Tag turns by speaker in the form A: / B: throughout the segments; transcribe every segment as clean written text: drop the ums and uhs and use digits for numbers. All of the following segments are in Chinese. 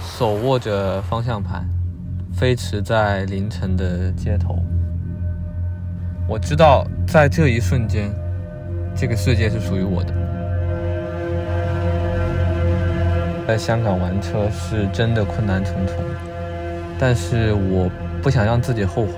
A: 手握着方向盘，飞驰在凌晨的街头。我知道，在这一瞬间，这个世界是属于我的。在香港玩车是真的困难重重，但是我不想让自己后悔。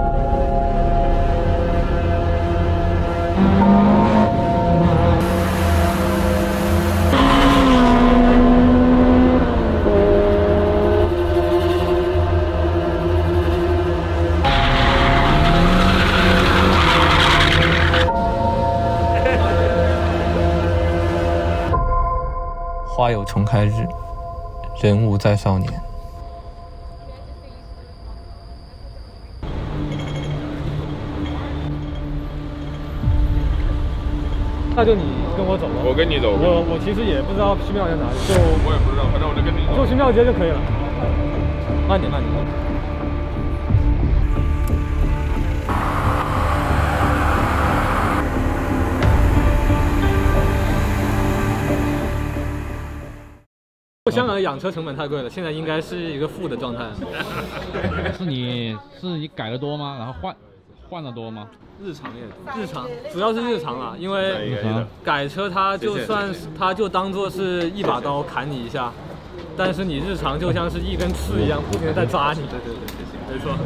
A: 花有重开日，人无再少年。
B: 那就你跟我走吧。
C: 我跟你走。
B: 我其实也不知道新庙在哪里，
C: 我也不知道，反正我就跟你走。
B: 就新庙街就可以了。慢点，慢点。香港的养车成本太贵了，现在应该是一个负的状态。
D: 是你改的多吗？然后换的多吗？
B: 日常主要是日常啦，因为改车它就算它就当做是一把刀砍你一下，但是你日常就像是一根刺一样，不停的在扎你。对，没错。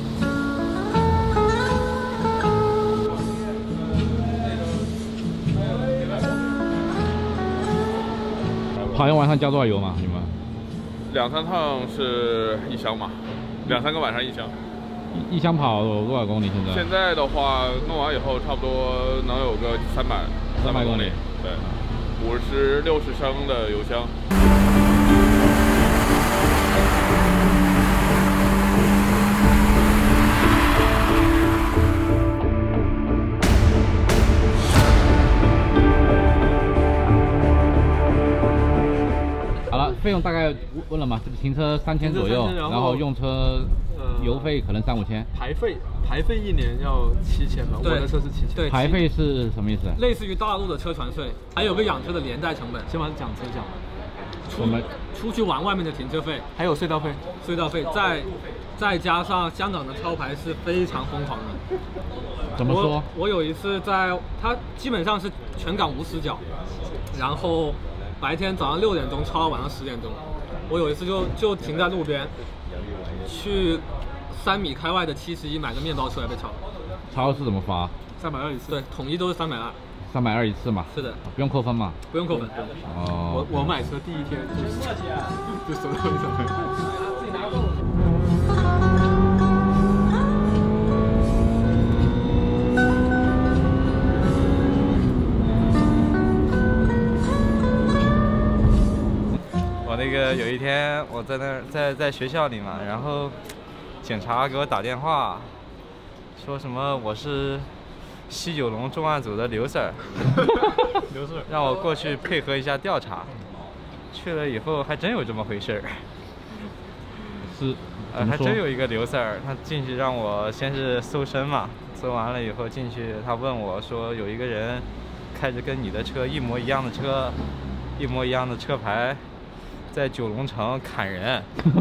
D: 跑一晚上加多少油嘛？你们
C: 2、3趟是1箱嘛，2、3个晚上1箱。
D: 一箱跑多少公里？
C: 现在的话，弄完以后差不多能有个300公里。对，50、60升的油箱。
D: 费用大概问了嘛？这个停车3000左右，然后用车油费可能3、5千。
B: 排费1年要7000吧？我的车是7000。对，
D: 排费是什么意思？
B: 类似于大陆的车船税，还有个养车的连带成本。先把讲车讲完。出去玩外面的停车费，还有隧道费，再加上香港的超牌是非常疯狂的。
D: 怎么说？
B: 我有一次它基本上是全港无死角，然后白天早上6点钟超到晚上10点钟。我有一次就停在路边，去3米开外的71买个面包出来被超。
D: 超是怎么罚
B: ？320一次。对，统一都是320。
D: 320一次嘛？
B: 是的。
D: 不用扣分嘛？
B: 不用扣分。哦。我买车第一天就收到1张费。自己拿够。
E: 我那个有一天我在那儿在学校里嘛，然后警察给我打电话，说什么我是西九龙重案组的刘 Sir， 让我过去配合一下调查。去了以后还真有这么回事儿，
D: 是，
E: 还真有一个刘 Sir， 他进去让我先是搜身嘛，搜完了以后进去，他问我说有一个人开着跟你的车一模一样的车，一模一样的车牌。在九龙城砍人，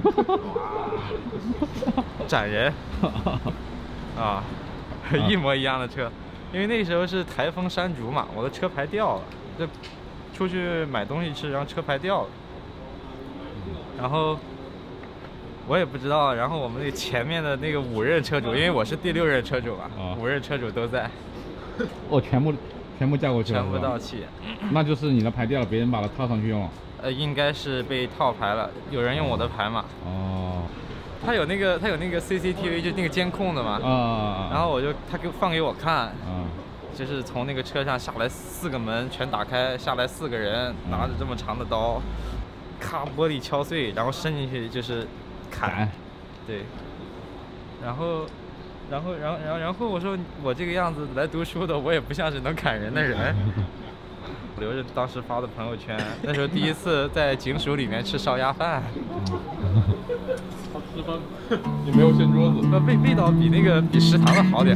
E: 斩人，啊，一模一样的车，因为那时候是台风山竹嘛，我的车牌掉了，就出去买东西吃，然后车牌掉了，然后我也不知道，然后我们那前面的那个5任车主，因为我是第6任车主嘛，5任车主都在，
D: 全部叫过去了，
E: 全部到齐，
D: 那就是你的牌掉了，别人把它套上去用了。
E: 应该是被套牌了，有人用我的牌嘛。
D: 哦。
E: 他有那个 CCTV， 就那个监控的嘛。然后他放给我看。就是从那个车上下来4个门全打开，下来4个人拿着这么长的刀，咔玻璃敲碎，然后伸进去就是砍。对。然后我说我这个样子来读书的，我也不像是能砍人的人。留着当时发的朋友圈，那时候第一次在警署里面吃烧鸭饭，
C: 好吃吗？也没有掀桌子，
E: 那味道比食堂的好点。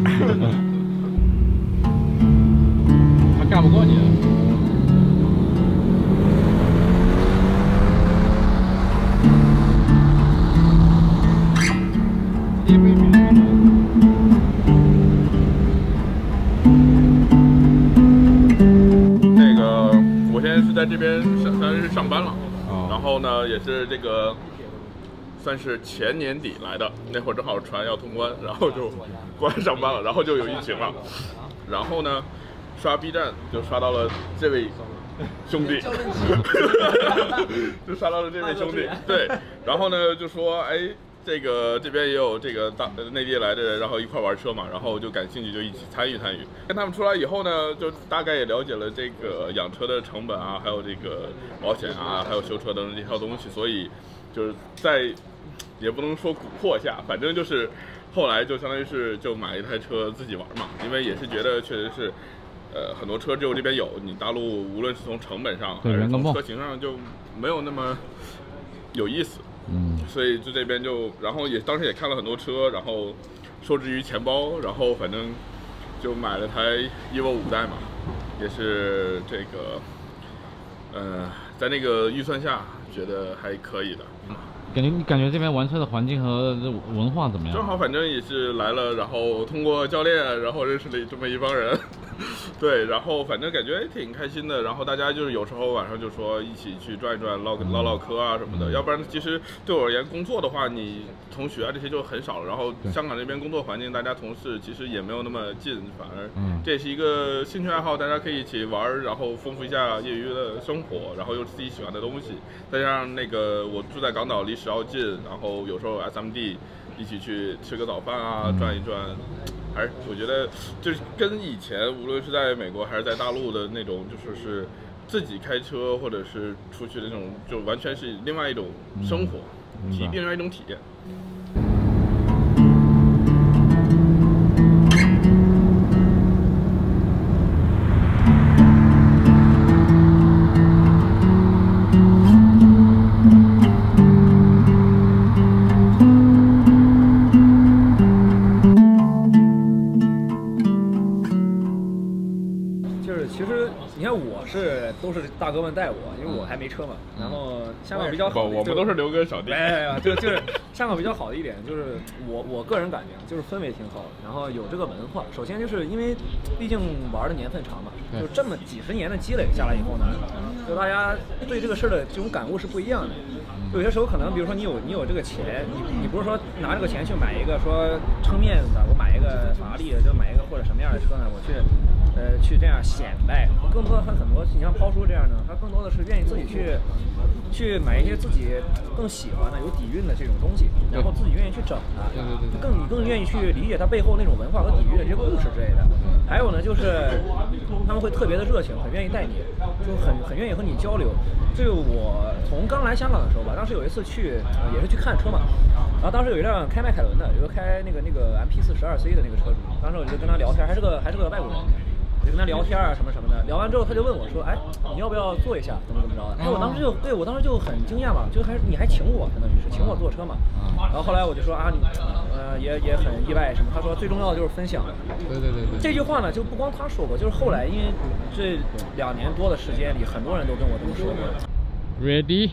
D: 他干不过你。
C: 上班了。然后呢，也是这个算是前年底来的，那会儿正好船要通关，然后就过来上班了，然后就有疫情了。然后呢，刷 B 站就刷到了这位兄弟，就刷到了这位兄弟。对，然后呢就说，哎，这边也有这个内地来的人，然后一块玩车嘛，然后就感兴趣，就一起参与。跟他们出来以后呢，就大概也了解了这个养车的成本啊，还有这个保险啊，还有修车等等这套东西，所以就是在也不能说蛊惑下，反正就是后来就相当于是就买一台车自己玩嘛，因为也是觉得确实是。很多车只有这边有，你大陆无论是从成本上还是从车型上就没有那么有意思，所以就这边就，然后也当时也看了很多车，然后受制于钱包，然后反正就买了台 EVO 5代嘛，也是这个，在那个预算下觉得还可以的。
D: 感觉这边玩车的环境和文化怎么样？
C: 正好反正也是来了，然后通过教练，然后认识了这么一帮人，对，然后反正感觉挺开心的。然后大家就是有时候晚上就说一起去转一转，唠嗑啊什么的。要不然其实对我而言，工作的话，你同学啊这些就很少了。然后香港这边工作环境，大家同事其实也没有那么近，反而这也是一个兴趣爱好，大家可以一起玩，然后丰富一下业余的生活，然后又是自己喜欢的东西。再加上那个我住在港岛，离10号近，然后有时候 SMD 一起去吃个早饭啊，转一转，还是我觉得就是跟以前无论是在美国还是在大陆的那种，就说是自己开车或者是出去的那种，就完全是另外一种生活，另外一种体验。
F: 都是大哥们带我，因为我还没车嘛。然后香港比较好，
C: 我们都是刘哥小弟。
F: 就是香港比较好的一点就是我个人感觉就是氛围挺好，然后有这个文化。首先就是因为毕竟玩的年份长嘛，就这么几十年的积累下来以后呢，就大家对这个事儿的这种感悟是不一样的。有些时候可能比如说你有这个钱，你不是说拿这个钱去买一个说撑面子的，我买一个法拉利就买一个或者什么样的车呢？我去这样显摆，更多的他很多，你像抛叔这样的，他更多的是愿意自己去买一些自己更喜欢的、有底蕴的这种东西，然后自己愿意去整它，你更愿意去理解他背后那种文化和底蕴的这些故事之类的。还有呢，就是他们会特别的热情，很愿意带你，就很愿意和你交流。这个我从刚来香港的时候吧，当时有一次去也是去看车嘛，然后当时有一辆开迈凯伦的，有个开那个 MP42C 的那个车主，当时我就跟他聊天，还是个外国人。就跟他聊天啊什么什么的，聊完之后他就问我说：“哎，你要不要坐一下？怎么着？”哎，我当时就很惊讶嘛，就你还请我，相当于是请我坐车嘛。然后后来我就说啊，你也很意外什么。他说最重要的就是分享。
A: 对。
F: 这句话呢，就不光他说过，就是后来因为这2年多的时间里，很多人都跟我这么说过。
D: Ready？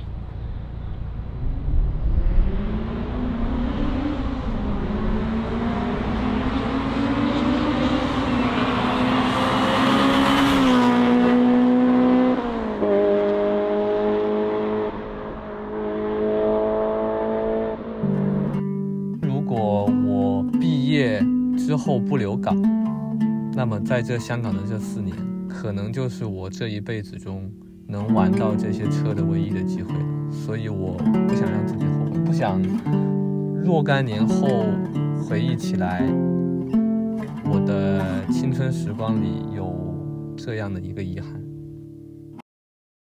A: 之后不留港，那么在这香港的这4年，可能就是我这一辈子中能玩到这些车的唯一的机会了。所以我不想让自己后悔，不想若干年后回忆起来，我的青春时光里有这样的一个遗憾。